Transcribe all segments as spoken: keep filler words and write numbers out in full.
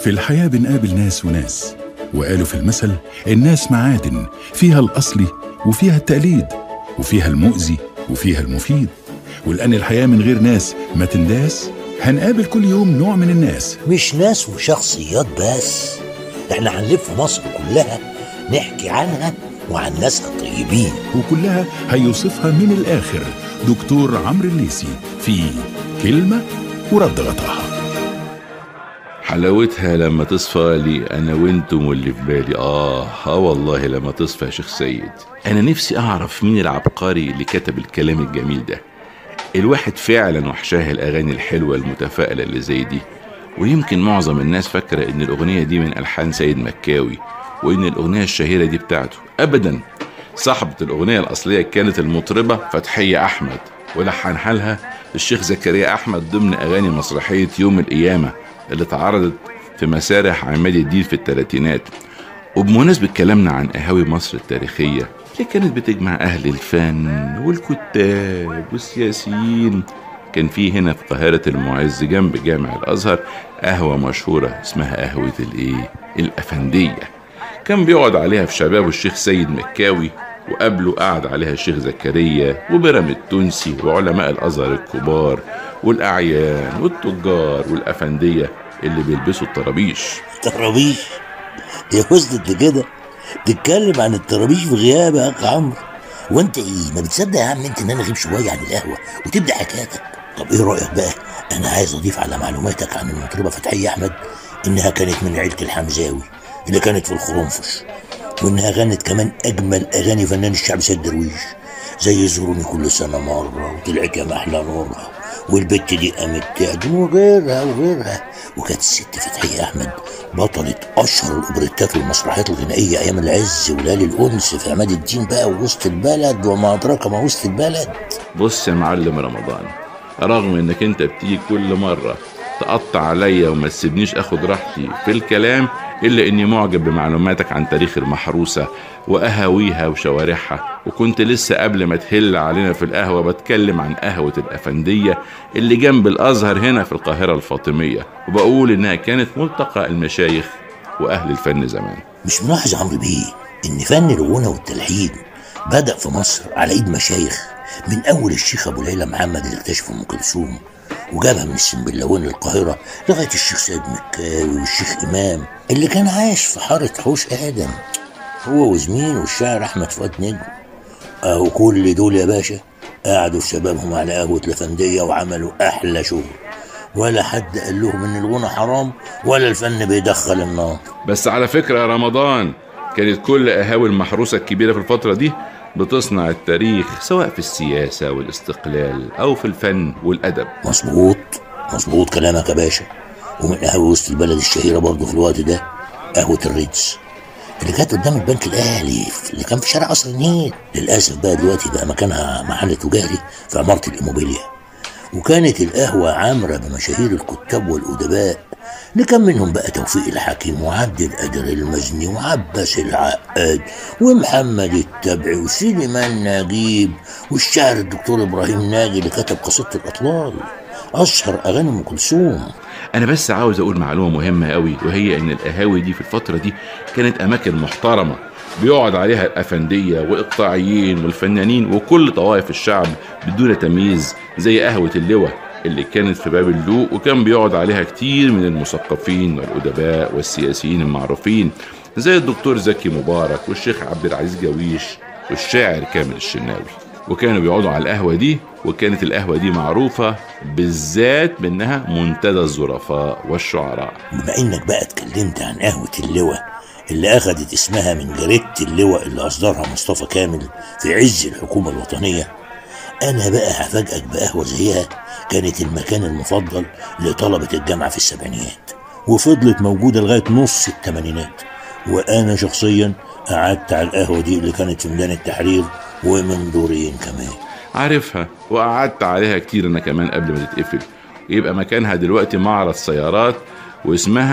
في الحياة بنقابل ناس وناس، وقالوا في المثل الناس معادن، فيها الأصلي وفيها التقليد، وفيها المؤذي وفيها المفيد. ولأن الحياة من غير ناس ما تنداس، هنقابل كل يوم نوع من الناس. مش ناس وشخصيات بس، احنا هنلف مصر كلها نحكي عنها وعن ناسها الطيبين، وكلها هيوصفها من الآخر دكتور عمرو الليثي في كلمة ورد غطاها. حلاوتها لما تصفى لي انا وانتم واللي في بالي. اه اه والله لما تصفى يا شيخ سيد. انا نفسي اعرف مين العبقري اللي كتب الكلام الجميل ده. الواحد فعلا وحشاه الاغاني الحلوه المتفائله اللي زي دي، ويمكن معظم الناس فاكره ان الاغنيه دي من الحان سيد مكاوي، وان الاغنيه الشهيره دي بتاعته. ابدا، صاحبه الاغنيه الاصليه كانت المطربه فتحيه احمد، ولحنها لها الشيخ زكريا احمد ضمن اغاني مسرحيه يوم القيامه اللي اتعرضت في مسارح عماد الدين في الثلاثينات. وبمناسبة كلامنا عن قهاوي مصر التاريخية اللي كانت بتجمع أهل الفن والكتاب والسياسيين، كان في هنا في قاهرة المعز جنب جامع الأزهر قهوة مشهورة اسمها قهوة الإيه؟ الأفندية. كان بيقعد عليها في شبابه الشيخ سيد مكاوي، وقبله قعد عليها الشيخ زكريا وبرم التونسي وعلماء الأزهر الكبار والأعيان والتجار والأفندية اللي بيلبسوا الطرابيش. طرابيش يا وصلت لكده تتكلم عن الطرابيش في غياب يا اخ عمرو؟ وانت ايه ما بتصدق يا عم انت ان انا اغيب شويه عن القهوه وتبدا حكايتك؟ طب ايه رايك بقى، انا عايز اضيف على معلوماتك عن المطربه فتحيه احمد انها كانت من عيله الحمزاوي اللي كانت في الخرنفش، وانها غنت كمان اجمل اغاني فنان الشعب سيد درويش زي زوروني كل سنه مره وطلعت يا محلى نورها والبت دي قامت تعدم وغيرها وغيرها. وكانت الست فتحيه احمد بطلة اشهر الاوبريتات والمسرحيات الغنائيه ايام العز وليالي الانس في عماد الدين بقى ووسط البلد وما ادراك ما وسط البلد. بص يا معلم رمضان، رغم انك انت بتيجي كل مره تقطع عليا وما تسيبنيش اخد راحتي في الكلام، الا اني معجب بمعلوماتك عن تاريخ المحروسه وقهاويها وشوارعها. وكنت لسه قبل ما تهل علينا في القهوه بتكلم عن قهوه الافنديه اللي جنب الازهر هنا في القاهره الفاطميه، وبقول انها كانت ملتقى المشايخ واهل الفن زمان. مش ملاحظ عمرو بيه ان فن الغنى والتلحين بدأ في مصر على ايد مشايخ، من اول الشيخ ابو ليلى محمد اللي اكتشف ام كلثوم وجابها من السنبلاوين للقاهره، لغايه الشيخ سيد مكاوي والشيخ امام اللي كان عايش في حاره حوش ادم هو وزميل والشاعر احمد فؤاد نجم. اهو كل دول يا باشا قعدوا في شبابهم على قهوه الافنديه وعملوا احلى شغل، ولا حد قال لهم ان الغنى حرام ولا الفن بيدخل النار. بس على فكره يا رمضان، كانت كل قهاوي المحروسه الكبيره في الفتره دي بتصنع التاريخ، سواء في السياسة والاستقلال أو في الفن والأدب. مظبوط مظبوط كلامك يا باشا. ومن قهوة وسط البلد الشهيرة برضه في الوقت ده قهوة الريدز اللي كانت قدام البنك الأهلي اللي كان في شارع قصر النيل. للأسف بقى دلوقتي بقى مكانها محل تجاري في عمارة الإيموبيليا. وكانت القهوة عامرة بمشاهير الكتاب والأدباء اللي كان منهم بقى توفيق الحكيم وعبد القادر المزني وعباس العقاد ومحمد التبعي وسليمان نجيب والشاعر الدكتور إبراهيم ناجي اللي كتب قصيدة الأطلال أشهر أغاني أم كلثوم. أنا بس عاوز أقول معلومة مهمة قوي، وهي إن القهاوي دي في الفترة دي كانت أماكن محترمة بيقعد عليها الأفندية وإقطاعيين والفنانين وكل طوائف الشعب بدون تمييز، زي قهوة اللواء اللي كانت في باب اللوق وكان بيقعد عليها كتير من المثقفين والأدباء والسياسيين المعروفين زي الدكتور زكي مبارك والشيخ عبد العزيز جويش والشاعر كامل الشناوي. وكانوا بيقعدوا على القهوة دي، وكانت القهوة دي معروفة بالذات بأنها منتدى الظرفاء والشعراء. بما إنك بقى اتكلمت عن قهوة اللواء اللي أخدت اسمها من جريدة اللواء اللي أصدرها مصطفى كامل في عز الحكومة الوطنية، أنا بقى هفاجئك بقهوة زيها كانت المكان المفضل لطلبة الجامعة في السبعينيات، وفضلت موجودة لغاية نص الثمانينات. وأنا شخصيا قعدت على القهوة دي اللي كانت في ميدان التحرير ومن دورين كمان. عارفها وقعدت عليها كتير أنا كمان قبل ما تتقفل، يبقى مكانها دلوقتي معرض سيارات واسمها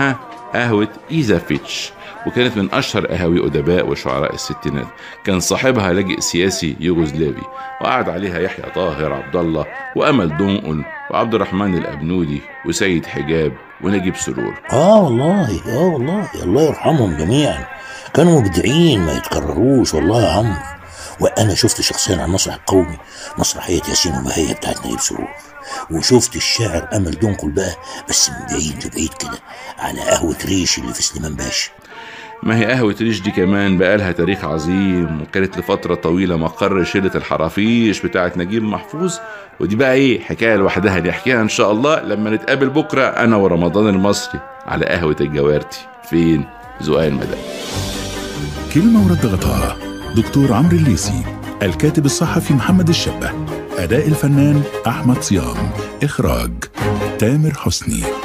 قهوة إيزافيتش، وكانت من أشهر قهاوي أدباء وشعراء الستينات. كان صاحبها لاجئ سياسي يوغوسلافي، وقعد عليها يحيى طاهر عبد الله وأمل دنقل وعبد الرحمن الأبنودي وسيد حجاب ونجيب سرور. اه والله اه والله الله يرحمهم جميعا، كانوا مبدعين ما يتكرروش والله يا عمرو. وانا شفت شخصيا على المسرح القومي مسرحيه ياسين وبهية بتاعت نجيب سرور، وشفت الشاعر امل دنقل بقى بس من بعيد لبعيد كده على قهوه ريش اللي في سليمان باشا. ما هي قهوة ريش دي كمان بقى لها تاريخ عظيم، وكانت لفترة طويلة مقر شلة الحرافيش بتاعت نجيب محفوظ، ودي بقى ايه حكاية لوحدها نحكيها ان شاء الله لما نتقابل بكرة انا ورمضان المصري على قهوة الجوارتي. فين؟ زقاق المدى. كلمة ورد غطاها دكتور عمرو الليثي، الكاتب الصحفي محمد الشبه، أداء الفنان أحمد صيام، إخراج تامر حسني.